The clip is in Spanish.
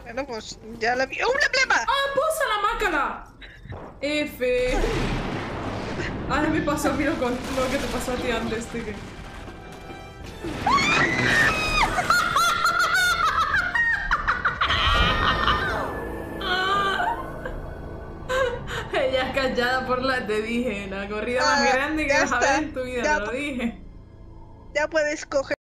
Bueno, pues ya la vi. ¡Oh, una plema! ¡Ah, posa la mácala! F. Ahora me pasó a mí lo que te pasó a ti antes, Tike. Ella es callada por la... Te dije, la corrida más grande que vas a ver en tu vida, ya lo dije. Ya puedes coger.